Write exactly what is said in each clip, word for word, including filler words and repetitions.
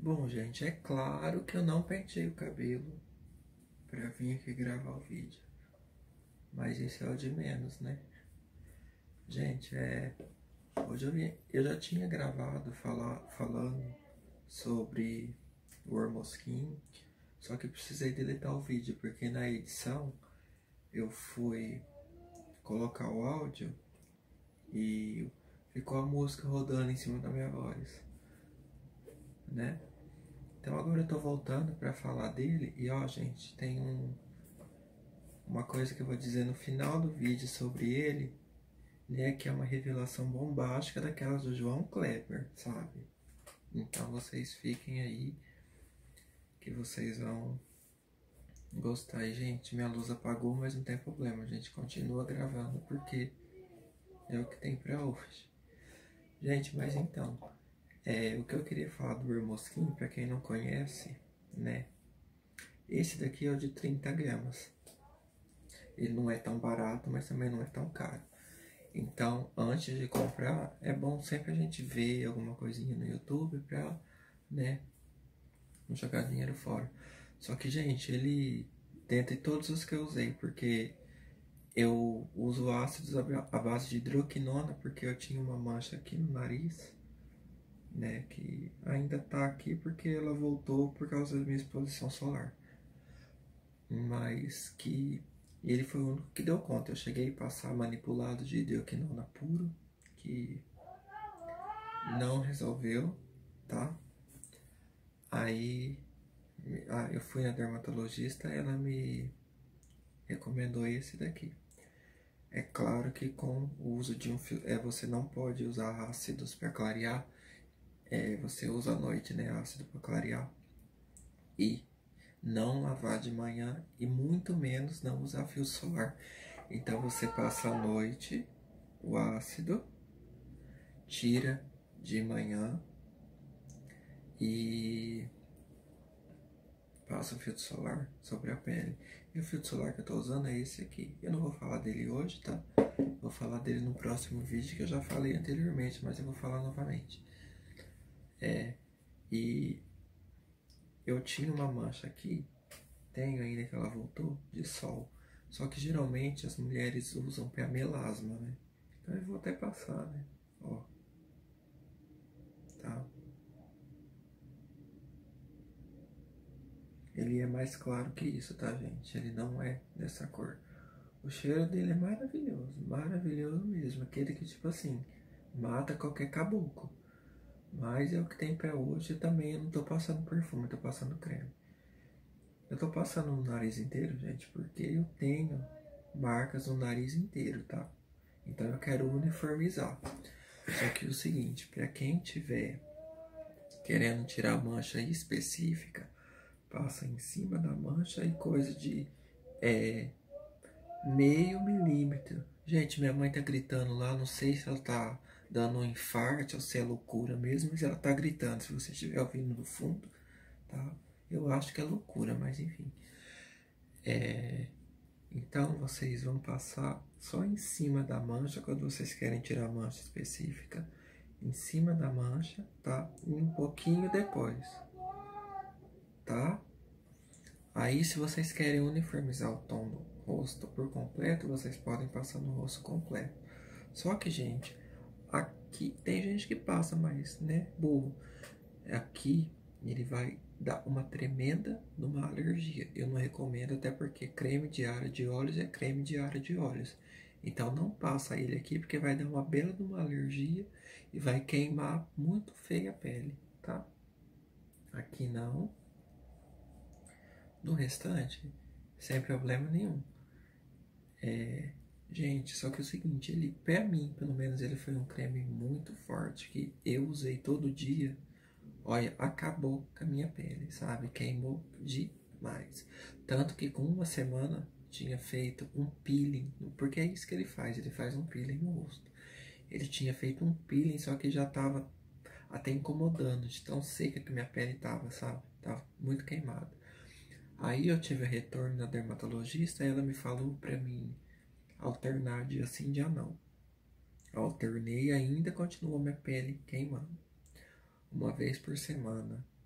Bom, gente, é claro que eu não pentei o cabelo pra vir aqui gravar o vídeo. Mas isso é o de menos, né? Gente, é... Hoje eu, vim... eu já tinha gravado falar... falando sobre o Hormosquim, só que eu precisei deletar o vídeo, porque na edição eu fui colocar o áudio e ficou a música rodando em cima da minha voz, né? Então agora eu tô voltando pra falar dele e ó, gente, tem um, uma coisa que eu vou dizer no final do vídeo sobre ele, né, que é uma revelação bombástica daquelas do João Kleber, sabe? Então vocês fiquem aí que vocês vão gostar. E, gente, minha luz apagou, mas não tem problema, a gente continua gravando porque é o que tem pra hoje. Gente, mas então, é, o que eu queria falar do Hormosquim, pra quem não conhece, né? Esse daqui é o de trinta gramas. Ele não é tão barato, mas também não é tão caro. Então, antes de comprar, é bom sempre a gente ver alguma coisinha no YouTube pra, né, não jogar dinheiro fora. Só que, gente, ele, dentre todos os que eu usei, porque eu uso ácidos à base de hidroquinona, porque eu tinha uma mancha aqui no nariz, né, que ainda tá aqui porque ela voltou por causa da minha exposição solar. Mas que ele foi o único que deu conta. Eu cheguei a passar manipulado de hidroquinona puro, que não resolveu, tá? Aí ah, eu fui na dermatologista, ela me recomendou esse daqui. É claro que com o uso de um fio, é, você não pode usar ácidos para clarear, é, você usa à noite, né, ácido para clarear. E não lavar de manhã e muito menos não usar fio solar. Então você passa a noite o ácido, tira de manhã e passa o filtro solar sobre a pele. E o filtro solar que eu tô usando é esse aqui. Eu não vou falar dele hoje, tá? Vou falar dele no próximo vídeo que eu já falei anteriormente, mas eu vou falar novamente. É, e eu tinha uma mancha aqui, tenho ainda que ela voltou, de sol. Só que geralmente as mulheres usam para melasma, né? Então eu vou até passar, né? Ó. Tá? Ele é mais claro que isso, tá, gente? Ele não é dessa cor. O cheiro dele é maravilhoso, maravilhoso mesmo. Aquele que, tipo assim, mata qualquer caboclo. Mas é o que tem pra hoje também. Eu não tô passando perfume, eu tô passando creme. Eu tô passando no nariz inteiro, gente, porque eu tenho marcas no nariz inteiro, tá? Então eu quero uniformizar. Só que o seguinte, pra quem tiver querendo tirar mancha específica, passa em cima da mancha e coisa de é, meio milímetro. Gente, minha mãe tá gritando lá, não sei se ela tá dando um infarto ou se é loucura mesmo, mas ela tá gritando, se você estiver ouvindo no fundo, tá? Eu acho que é loucura, mas enfim. É... Então vocês vão passar só em cima da mancha, quando vocês querem tirar a mancha específica, em cima da mancha, tá? E um pouquinho depois, tá? Aí, se vocês querem uniformizar o tom do rosto por completo, vocês podem passar no rosto completo. Só que, gente, aqui tem gente que passa, mas, né, burro. Aqui ele vai dar uma tremenda numa alergia. Eu não recomendo, até porque creme diário de olhos é creme diário de olhos. Então não passa ele aqui, porque vai dar uma bela de uma alergia e vai queimar muito feio a pele, tá? Aqui não. No restante, sem problema nenhum. É, gente, só que é o seguinte, ele, pra mim, pelo menos, ele foi um creme muito forte, que eu usei todo dia. Olha, acabou com a minha pele, sabe? Queimou demais. Tanto que com uma semana tinha feito um peeling, porque é isso que ele faz, ele faz um peeling no rosto. Ele tinha feito um peeling, só que já tava até incomodando, de tão seca que minha pele tava, sabe? Tava muito queimada. Aí eu tive retorno da dermatologista e ela me falou pra mim alternar dia sim, dia não. Eu alternei e ainda continuou minha pele queimando. Uma vez por semana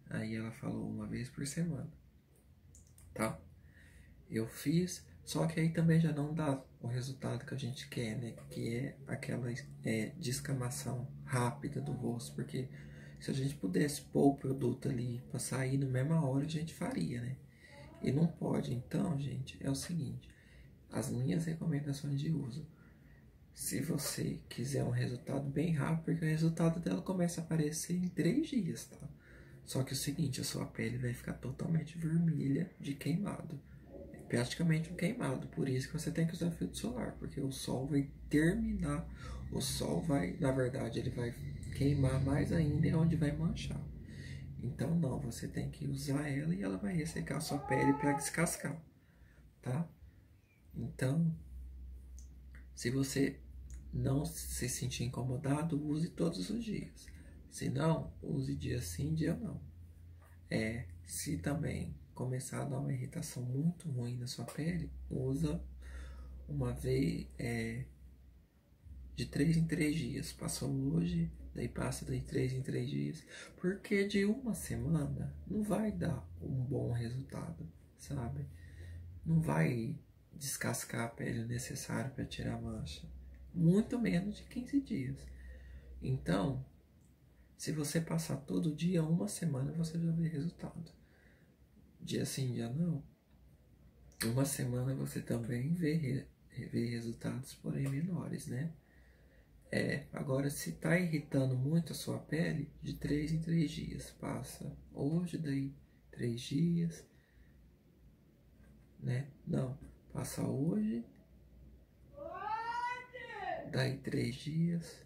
Aí ela falou uma vez por semana, tá? Eu fiz, só que aí também já não dá o resultado que a gente quer, né? Que é aquela é, descamação rápida do rosto, porque se a gente pudesse pôr o produto ali para sair na mesma hora, a gente faria, né? E não pode. Então, gente, é o seguinte, as minhas recomendações de uso. Se você quiser um resultado bem rápido, porque o resultado dela começa a aparecer em três dias, tá? Só que é o seguinte, a sua pele vai ficar totalmente vermelha de queimado. É praticamente um queimado, por isso que você tem que usar filtro solar, porque o sol vai terminar, o sol vai, na verdade, ele vai queimar mais ainda e é onde vai manchar. Então não, você tem que usar ela e ela vai ressecar a sua pele para descascar, tá? Então, se você não se sentir incomodado, use todos os dias. Se não, use dia sim, dia não. É, se também começar a dar uma irritação muito ruim na sua pele, usa uma vez, é, de três em três dias. Passou hoje, daí passa de três em três dias. Porque de uma semana não vai dar um bom resultado, sabe? Não vai descascar a pele necessária para tirar a mancha. Muito menos de quinze dias. Então, se você passar todo dia, uma semana, você já vê resultado. Dia sim, dia não. Uma semana você também vê, vê resultados, porém menores, né? É, agora, se tá irritando muito a sua pele, de três em três dias. Passa hoje, daí três dias, né? Não, passa hoje, daí três dias.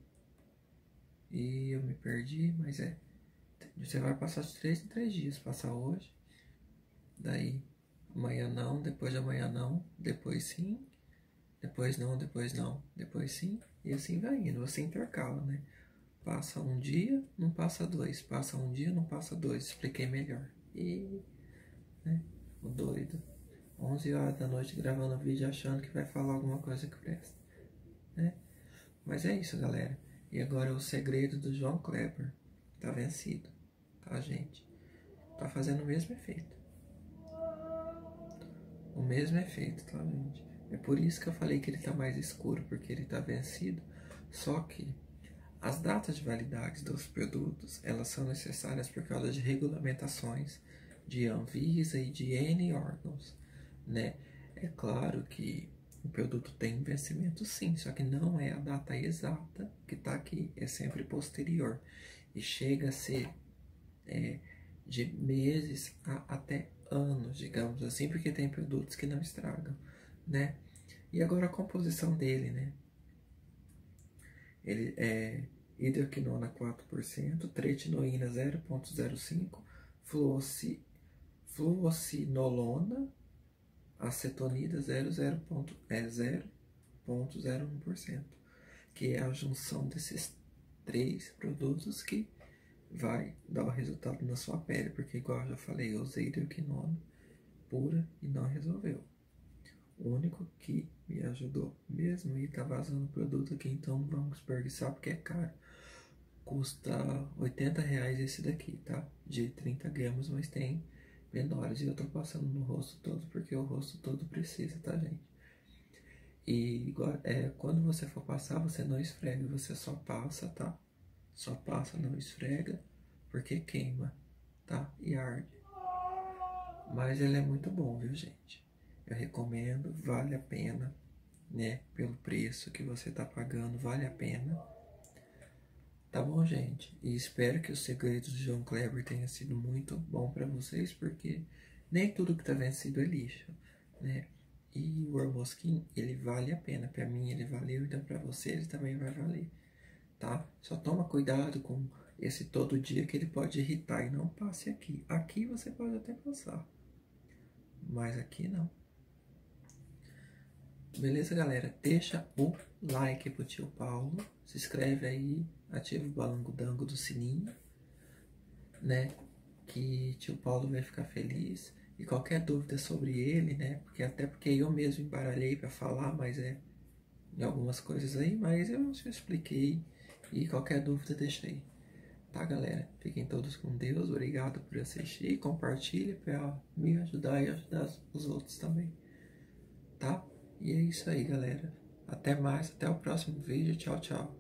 E eu me perdi, mas é. Você vai passar de três em três dias. Passa hoje, daí amanhã não, depois de amanhã não, depois sim, depois não, depois não, depois sim, e assim vai indo. Você intercala, né? Passa um dia, não passa dois. Passa um dia, não passa dois. Expliquei melhor. E, né? O doido. onze horas da noite gravando vídeo achando que vai falar alguma coisa que presta, né? Mas é isso, galera. E agora o segredo do João Kleber. Tá vencido, tá, gente? Tá fazendo o mesmo efeito. O mesmo efeito, tá, gente? É por isso que eu falei que ele tá mais escuro, porque ele tá vencido. Só que as datas de validade dos produtos, elas são necessárias por causa de regulamentações de Anvisa e de N órgãos, né? É claro que o produto tem vencimento sim, só que não é a data exata que tá aqui, é sempre posterior. E chega a ser é, de meses a até anos, digamos assim, porque tem produtos que não estragam, né? E agora a composição dele, né? Ele é hidroquinona quatro por cento, tretinoína zero vírgula zero cinco por cento, fluocinolona, acetonida zero vírgula zero um por cento, que é a junção desses três produtos que vai dar o resultado na sua pele, porque igual eu já falei, eu usei hidroquinona pura e não resolveu. O único que me ajudou mesmo e tá vazando produto aqui, então não vamos desperdiçar porque é caro. Custa oitenta reais esse daqui, tá? De trinta gramas, mas tem menores. E eu tô passando no rosto todo porque o rosto todo precisa, tá, gente? E igual, é, quando você for passar, você não esfrega, você só passa, tá? Só passa, não esfrega, porque queima, tá? E arde. Mas ele é muito bom, viu, gente? Eu recomendo, vale a pena, né? Pelo preço que você tá pagando, vale a pena. Tá bom, gente? E espero que o segredo do João Kleber tenha sido muito bom pra vocês, porque nem tudo que tá vencido é lixo, né? E o Orboskin, ele vale a pena. Pra mim ele valeu, então pra você ele também vai valer, tá? Só toma cuidado com esse todo dia que ele pode irritar e não passe aqui. Aqui você pode até passar, mas aqui não. Beleza, galera? Deixa o like pro tio Paulo, se inscreve aí, ativa o balango-dango do sininho, né? Que tio Paulo vai ficar feliz. E qualquer dúvida sobre ele, né? Porque até porque eu mesmo embaralhei para falar, mas é em algumas coisas aí, mas eu já expliquei. E qualquer dúvida deixa aí, Tá, galera? Fiquem todos com Deus. Obrigado por assistir. Compartilhe para me ajudar e ajudar os outros também. Tá? E é isso aí, galera. Até mais. Até o próximo vídeo. Tchau, tchau.